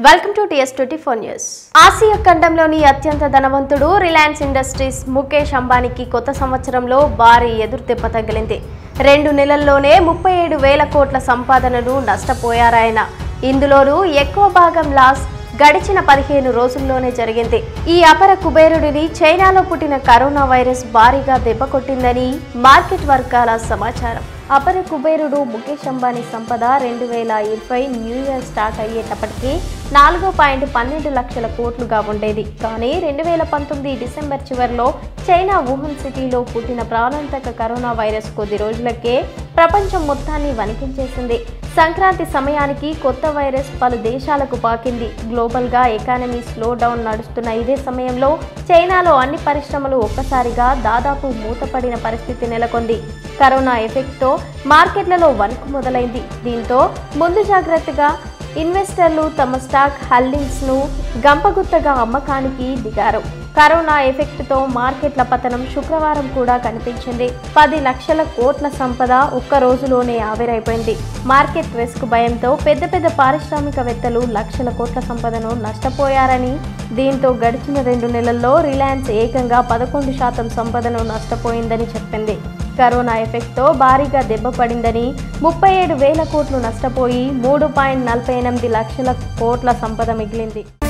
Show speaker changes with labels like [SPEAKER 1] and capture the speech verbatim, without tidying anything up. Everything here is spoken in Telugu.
[SPEAKER 1] Welcome to TS twenty four news. ఆసియా ఖండంలోని అత్యంత ధనవంతుడు రిలయన్స్ ఇండస్ట్రీస్ ముఖేష్ అంబానీకి కొత్త సంవత్సరంలో భారీ ఎదురుదెబ్బ తగిలింది. రెండు నెలల్లోనే ముప్పై ఏడు వేల కోట్ల సంపాదనను నష్టపోయారాయన. ఇందులోనూ ఎక్కువ భాగం లాస్ గడిచిన పదిహేను రోజుల్లోనే జరిగింది. ఈ అపర కుబేరుడిని చైనాలో పుట్టిన కరోనా వైరస్ భారీగా దెబ్బకొట్టిందని మార్కెట్ వర్గాల సమాచారం. అపర కుబేరుడు ముఖేష్ అంబానీ సంపద రెండు వేల ఇరవై న్యూ ఇయర్ స్టార్ట్ అయ్యేటప్పటికీ నాలుగు పాయింట్ పన్నెండు లక్షల కోట్లుగా ఉండేది. కానీ రెండు వేల పంతొమ్మిది డిసెంబర్ చివరిలో చైనా వుహాన్ సిటీలో పుట్టిన ప్రాణాంతక కరోనా వైరస్ కొద్ది రోజులకే ప్రపంచం మొత్తాన్ని వణికించేసింది. సంక్రాంతి సమయానికి కొత్త వైరస్ పలు దేశాలకు పాకింది. గ్లోబల్గా ఎకానమీ స్లో డౌన్ నడుస్తున్న ఇదే సమయంలో చైనాలో అన్ని పరిశ్రమలు ఒక్కసారిగా దాదాపు మూతపడిన పరిస్థితి నెలకొంది. కరోనా ఎఫెక్ట్తో మార్కెట్లలో వణుకు మొదలైంది. దీంతో ముందు జాగ్రత్తగా ఇన్వెస్టర్లు తమ స్టాక్ హోల్డింగ్స్ను గంపగుత్తగా అమ్మకానికి దిగారు. కరోనా ఎఫెక్ట్తో మార్కెట్ల పతనం శుక్రవారం కూడా కనిపించింది. పది లక్షల కోట్ల సంపద ఒక్క రోజులోనే ఆవిరైపోయింది. మార్కెట్ రిస్క్ భయంతో పెద్ద పెద్ద పారిశ్రామికవేత్తలు లక్షల కోట్ల సంపదను నష్టపోయారని, దీంతో గడిచిన రెండు నెలల్లో రిలయన్స్ ఏకంగా పదకొండు శాతం సంపదను నష్టపోయిందని చెప్పింది. కరోనా ఎఫెక్ట్తో భారీగా దెబ్బపడిందని, ముప్పై ఏడు వేల కోట్లు నష్టపోయి మూడు పాయింట్ నలభై ఎనిమిది లక్షల కోట్ల సంపద మిగిలింది.